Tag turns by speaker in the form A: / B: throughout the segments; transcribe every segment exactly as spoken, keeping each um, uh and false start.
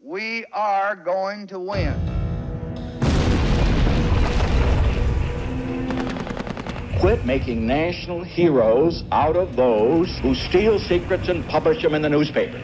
A: We are going to win.
B: Quit making national heroes out of those who steal secrets and publish them in the newspaper.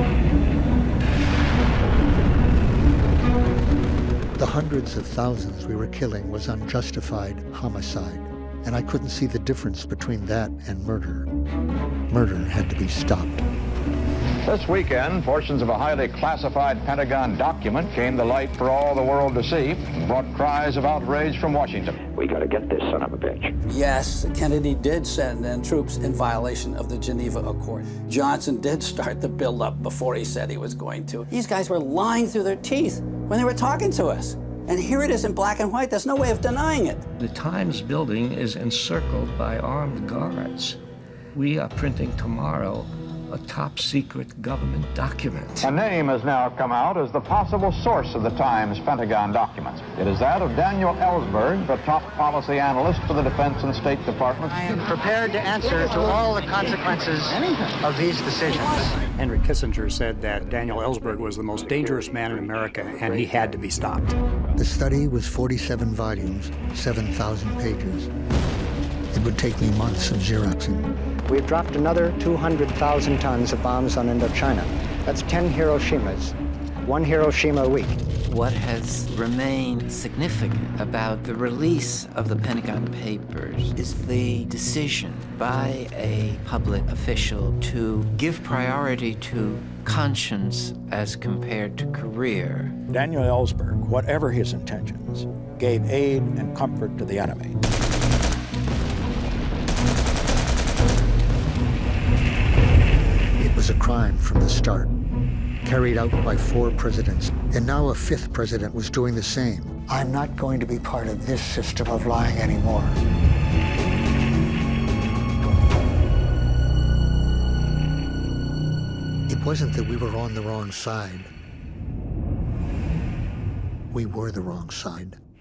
C: The hundreds of thousands we were killing was unjustified homicide, and I couldn't see the difference between that and murder. Murder had to be stopped.
D: This weekend, portions of a highly classified Pentagon document came to light for all the world to see and brought cries of outrage from Washington.
B: We gotta get this son of a bitch.
E: Yes, Kennedy did send in troops in violation of the Geneva Accord. Johnson did start the buildup before he said he was going to. These guys were lying through their teeth when they were talking to us. And here it is in black and white. There's no way of denying it.
F: The Times building is encircled by armed guards. We are printing tomorrow a top-secret government document.
D: A name has now come out as the possible source of the Times Pentagon documents. It is that of Daniel Ellsberg, the top policy analyst for the Defense and State Department.
G: I am prepared to answer to all the consequences of these decisions.
H: Henry Kissinger said that Daniel Ellsberg was the most dangerous man in America, and he had to be stopped.
C: The study was forty-seven volumes, seven thousand pages. It would take me months of Xeroxing.
I: We've dropped another two hundred thousand tons of bombs on Indochina. That's ten Hiroshimas, one Hiroshima a week.
J: What has remained significant about the release of the Pentagon Papers is the decision by a public official to give priority to conscience as compared to career.
K: Daniel Ellsberg, whatever his intentions, gave aid and comfort to the enemy.
C: It was a crime from the start, carried out by four presidents, and now a fifth president was doing the same. I'm not going to be part of this system of lying anymore. It wasn't that we were on the wrong side. We were the wrong side.